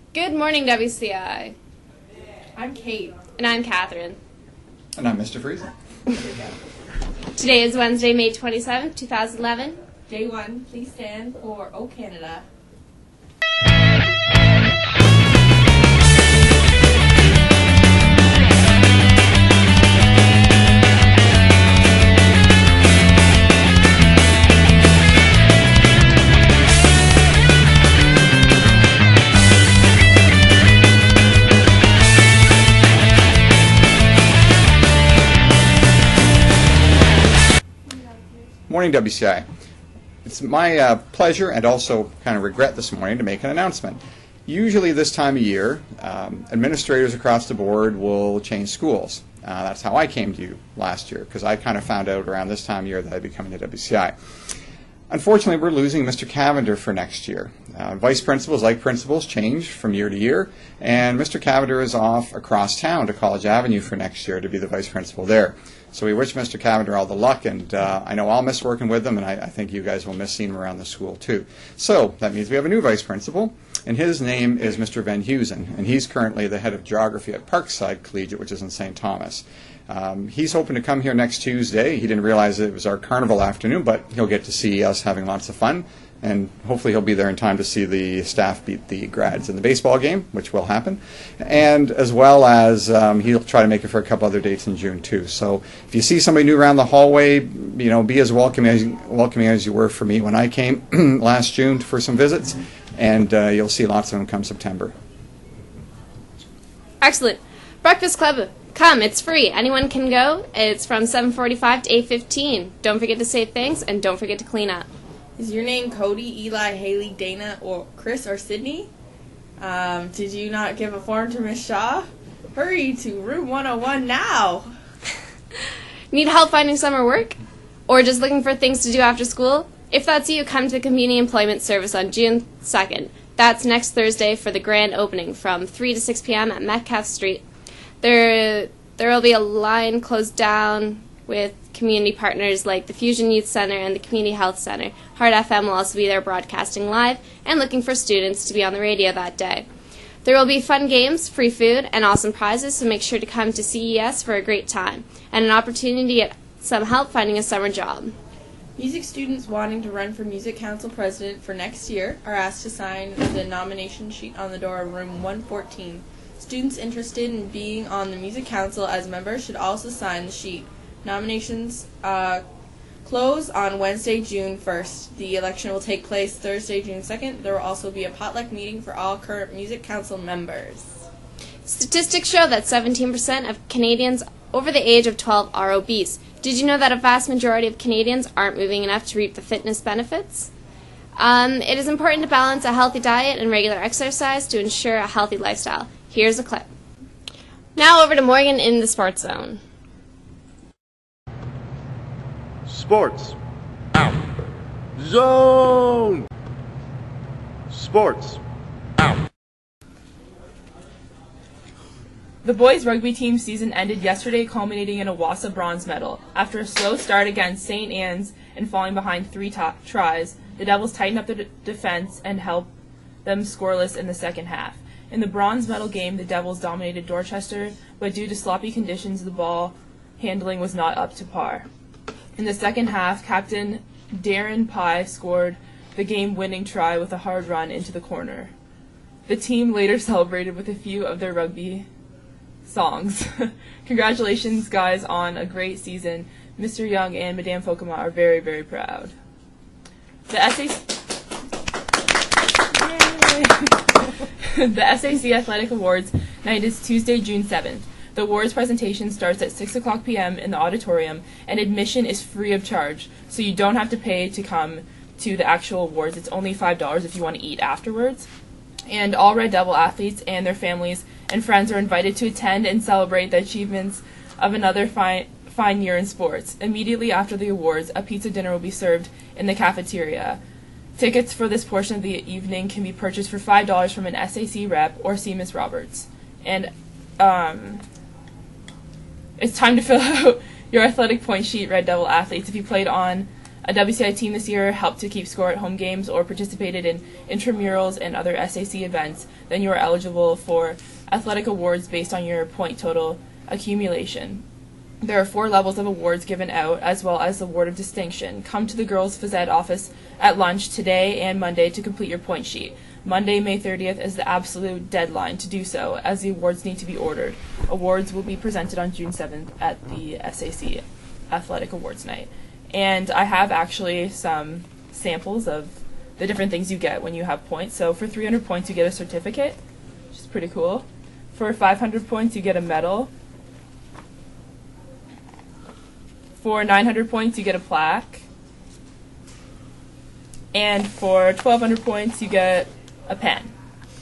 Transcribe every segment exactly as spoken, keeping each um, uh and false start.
Good morning, W C I. I'm Kate. And I'm Catherine. And I'm Mister Friesen. Today is Wednesday, May twenty-seventh, two thousand eleven. Day one, please stand for O Canada. Morning, W C I. It's my uh, pleasure and also kind of regret this morning to make an announcement. Usually this time of year, um, administrators across the board will change schools. Uh, that's how I came to you last year, because I kind of found out around this time of year that I'd be coming to W C I. Unfortunately, we're losing Mister Cavender for next year. Uh, vice principals, like principals, change from year to year, and Mister Cavender is off across town to College Avenue for next year to be the vice principal there. So we wish Mister Cavender all the luck, and uh, I know I'll miss working with him, and I, I think you guys will miss seeing him around the school too. So that means we have a new vice principal, and his name is Mister Van Heusen, and he's currently the head of geography at Parkside Collegiate, which is in Saint Thomas. Um, he's hoping to come here next Tuesday. He didn't realize it was our carnival afternoon, but he'll get to see us having lots of fun, and hopefully he'll be there in time to see the staff beat the grads in the baseball game, which will happen, and as well as um, he'll try to make it for a couple other dates in June too. So if you see somebody new around the hallway, you know, be as welcoming as, welcoming as you were for me when I came last June for some visits, and uh, you'll see lots of them come September. Excellent. Breakfast Club. Come, it's free. Anyone can go. It's from seven forty-five to eight fifteen. Don't forget to say thanks, and don't forget to clean up. Is your name Cody, Eli, Haley, Dana, or Chris, or Sydney? Um, did you not give a form to Miss Shaw? Hurry to room one oh one now. Need help finding summer work? Or just looking for things to do after school? If that's you, come to the Community Employment Service on June second. That's next Thursday for the grand opening from three to six p m at Metcalf Street. There, there will be a line closed down with community partners like the Fusion Youth Center and the Community Health Center. Heart F M will also be there broadcasting live and looking for students to be on the radio that day. There will be fun games, free food, and awesome prizes, so make sure to come to C E S for a great time and an opportunity to get some help finding a summer job. Music students wanting to run for Music Council President for next year are asked to sign the nomination sheet on the door of room one fourteen. Students interested in being on the Music Council as members should also sign the sheet. Nominations uh, close on Wednesday, June first. The election will take place Thursday, June second. There will also be a potluck meeting for all current Music Council members. Statistics show that seventeen percent of Canadians over the age of twelve are obese. Did you know that a vast majority of Canadians aren't moving enough to reap the fitness benefits? Um, it is important to balance a healthy diet and regular exercise to ensure a healthy lifestyle. Here's a clip. Now over to Morgan in the Sports Zone. Sports. Out. Zone. Sports. Out. The boys' rugby team season ended yesterday, culminating in a WASA bronze medal. After a slow start against Saint Anne's and falling behind three t- tries, the Devils tightened up their d- defense and held them scoreless in the second half. In the bronze medal game, the Devils dominated Dorchester, but due to sloppy conditions, the ball handling was not up to par. In the second half, Captain Darren Pye scored the game-winning try with a hard run into the corner. The team later celebrated with a few of their rugby songs. Congratulations, guys, on a great season. Mister Young and Madame Fokema are very, very proud. The S A C... The S A C Athletic Awards night is Tuesday, June seventh. The awards presentation starts at six o'clock p m in the auditorium, and admission is free of charge, so you don't have to pay to come to the actual awards. It's only five dollars if you want to eat afterwards. And all Red Devil athletes and their families and friends are invited to attend and celebrate the achievements of another fine, fine year in sports. Immediately after the awards, a pizza dinner will be served in the cafeteria. Tickets for this portion of the evening can be purchased for five dollars from an S A C rep or see Miss Roberts. And um, it's time to fill out your athletic point sheet, Red Devil athletes. If you played on a a W C I team this year helped to keep score at home games or participated in intramurals and other S A C events, then you are eligible for athletic awards based on your point total accumulation. There are four levels of awards given out, as well as the Award of Distinction. Come to the Girls Phys Ed office at lunch today and Monday to complete your point sheet. Monday, May thirtieth is the absolute deadline to do so, as the awards need to be ordered. Awards will be presented on June seventh at the S A C Athletic Awards Night. And I have actually some samples of the different things you get when you have points. So for three hundred points, you get a certificate, which is pretty cool. For five hundred points, you get a medal. For nine hundred points, you get a plaque. And for twelve hundred points, you get a pen.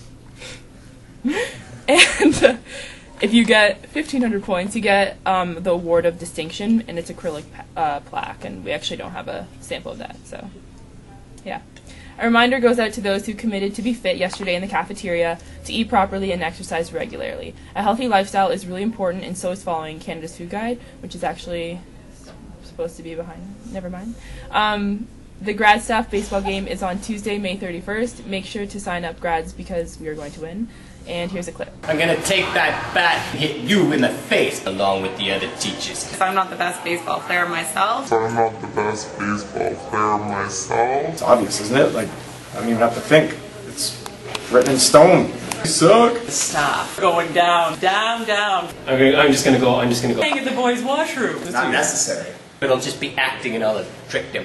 And uh, if you get fifteen hundred points, you get um, the Award of Distinction, and it's acrylic uh, plaque, and we actually don't have a sample of that, so yeah. A reminder goes out to those who committed to be fit yesterday in the cafeteria, to eat properly and exercise regularly. A healthy lifestyle is really important, and so is following Canada's Food Guide, which is actually supposed to be behind. Never mind. Um, the grad staff baseball game is on Tuesday, May thirty-first. Make sure to sign up, grads, because we are going to win. And here's a clip. I'm gonna take that bat and hit you in the face along with the other teachers. If I'm not the best baseball player myself. If I'm not the best baseball player myself. It's obvious, isn't it? Like, I don't even have to think. It's written in stone. You suck. Stop. Going down, down, down. Okay, I'm just gonna go, I'm just gonna go. Hang in the boys' washroom. It's not necessary. It'll just be acting and I'll trick him.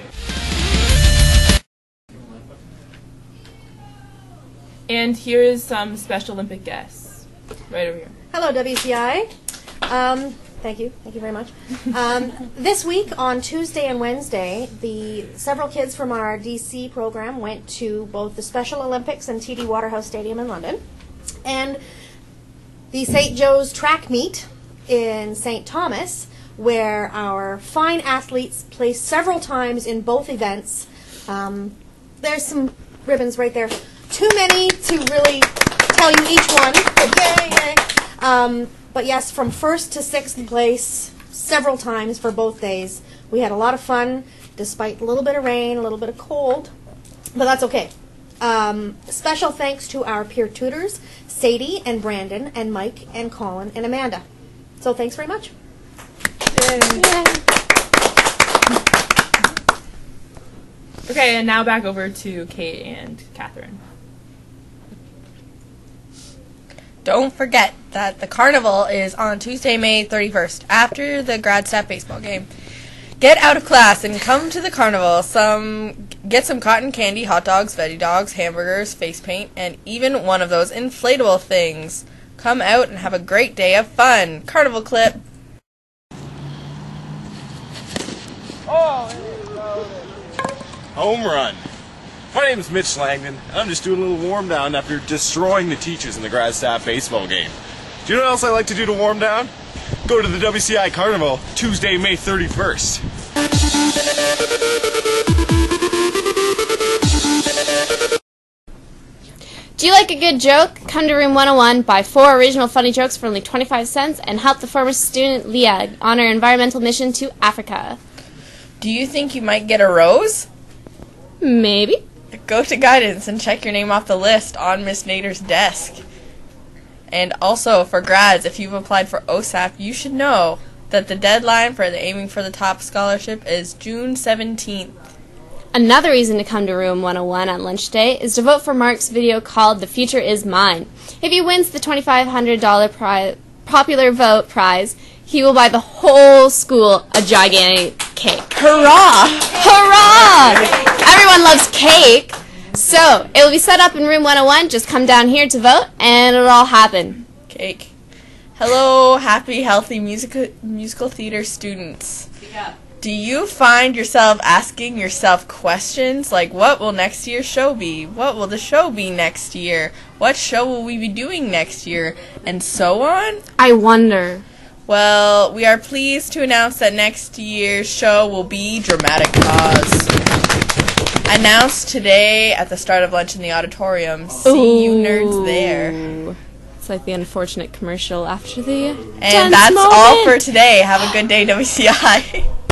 And here is some Special Olympic guests. Right over here. Hello, W C I. Um, thank you. Thank you very much. Um, this week, on Tuesday and Wednesday, the several kids from our D C program went to both the Special Olympics and T D Waterhouse Stadium in London, and the Saint Joe's track meet in Saint Thomas, where our fine athletes placed several times in both events. Um, there's some ribbons right there. Too many to really tell you each one. Yay, yay. Um, but yes, from first to sixth place, several times for both days. We had a lot of fun, despite a little bit of rain, a little bit of cold, but that's okay. Um, special thanks to our peer tutors, Sadie and Brandon and Mike and Colin and Amanda. So thanks very much. Yay. Yay. Okay, and now back over to Kate and Catherine. Don't forget that the carnival is on Tuesday, May thirty-first, after the grad staff baseball game. Get out of class and come to the carnival. Some get some cotton candy, hot dogs, veggie dogs, hamburgers, face paint, and even one of those inflatable things. Come out and have a great day of fun. Carnival clip. Home run. My name is Mitch Langdon, and I'm just doing a little warm down after destroying the teachers in the grad staff baseball game. Do you know what else I like to do to warm down? Go to the W C I Carnival Tuesday, May thirty-first. Do you like a good joke? Come to Room one oh one, buy four original funny jokes for only twenty-five cents, and help the former student Leah on her environmental mission to Africa. Do you think you might get a rose? Maybe. Go to guidance and check your name off the list on Miss Nader's desk. And also, for grads, if you've applied for O S A P, you should know that the deadline for the Aiming for the Top scholarship is June seventeenth. Another reason to come to Room one oh one on lunch day is to vote for Mark's video called The Future Is Mine. If he wins the twenty-five hundred dollars pri- popular vote prize, he will buy the whole school a gigantic cake. Hurrah! Hurrah! Everyone loves cake. So, it will be set up in Room one oh one. Just come down here to vote, and it'll all happen. Cake. Hello, happy, healthy musical musical theater students. Yeah. Do you find yourself asking yourself questions like, what will next year's show be? What will the show be next year? What show will we be doing next year? And so on? I wonder. Well, we are pleased to announce that next year's show will be Dramatic Pause. Announced today at the start of lunch in the auditorium. See Ooh. you nerds there. It's like the unfortunate commercial after the And that's moment. all for today. Have a good day, W C I.